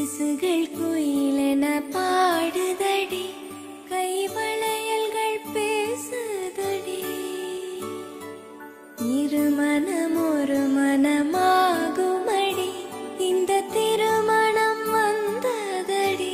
கொலுசுகள் குயிலென பாடுதடி, கைவளையல்கள் பேசுதடி. இருமனம் ஒரு மனமாகுமடி, இந்த திருமணம் வந்ததடி.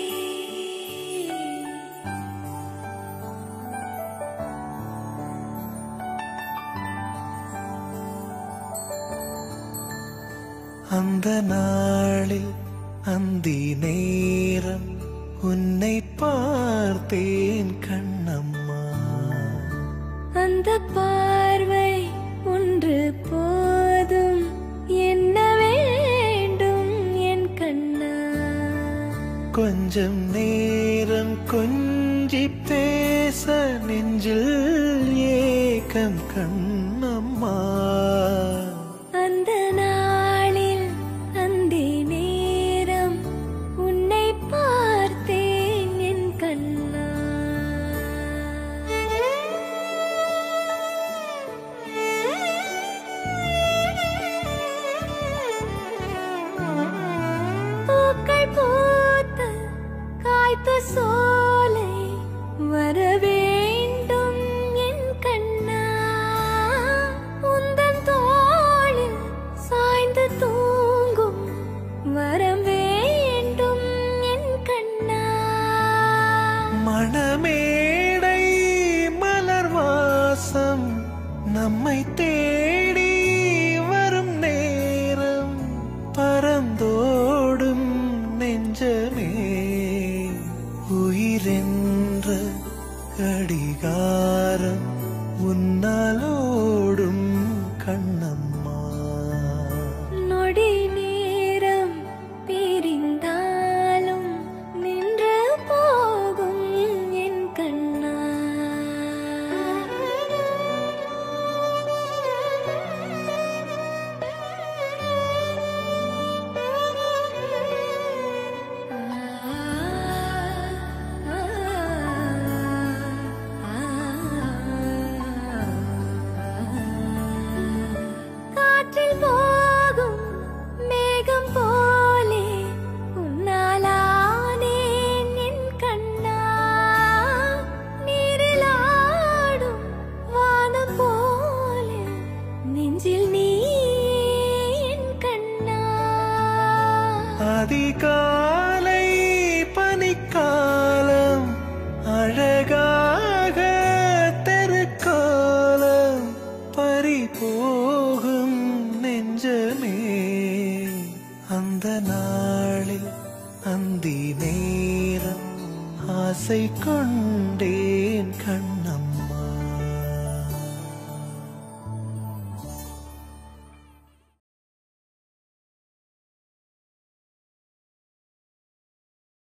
அந்த நாளில் அந்தி நேரம் உன்னை பார்த்தேன் கண்ணம்மா. அந்த பார்வை ஒன்று போதும், என்ன வேண்டும் என் கண்ணா. கொஞ்சம் நேரம் கொஞ்சி பேச நெஞ்சில் ஏக்கம் கண்ணம்மா. அந்த நாளில் அந்தி நேரம் உன்னை பார்த்தேன் என் கண்ணா. பூக்கள் பூத்த காய்த்த சோலை வர வேண்டும் என் கண்ணா. உந்தன் தோளில் சாய்ந்து தூங்கும் வரம் வேண்டும் என் கண்ணா. மணமேடை மலர் வாசம் நம்மை தேடி வரும் நேரம், பறந்தோடும் நெஞ்சமே உயிரென்ற கடிகாரம் உன்னாலோடும் கண்ணம்மா. நொடி நேரம் பிரிந்தாலும் நின்று போகும் என் கண்ணா. காற்றில் போகும் மேகம் போலே உன்னாலானேன் என் கண்ணா. நீரில் ஆடும் வானம் போலே நெஞ்சில் நீ என் கண்ணா. அதிகாலை பனிக்காலம் அழகாக தெருக்கோலம், பறிபோகும் நெஞ்சமே அந்த நாளில் அந்தி நேரம் ஆசை கொண்டேன் கண்ணம்.